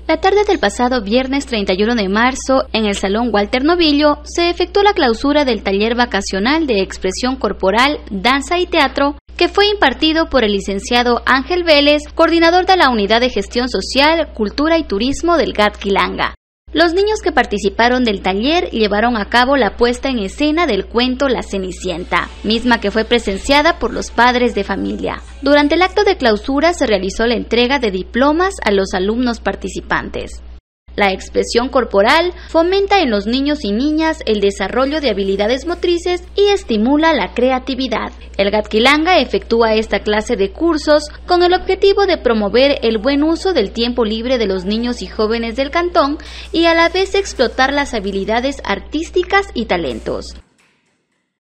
La tarde del pasado viernes 31 de marzo, en el Salón Walter Novillo, se efectuó la clausura del taller vacacional de expresión corporal, danza y teatro, que fue impartido por el licenciado Ángel Vélez, coordinador de la Unidad de Gestión Social, Cultura y Turismo del GAT Quilanga. Los niños que participaron del taller llevaron a cabo la puesta en escena del cuento La Cenicienta, misma que fue presenciada por los padres de familia. Durante el acto de clausura se realizó la entrega de diplomas a los alumnos participantes. La expresión corporal fomenta en los niños y niñas el desarrollo de habilidades motrices y estimula la creatividad. El GAT Quilanga efectúa esta clase de cursos con el objetivo de promover el buen uso del tiempo libre de los niños y jóvenes del cantón y a la vez explotar las habilidades artísticas y talentos.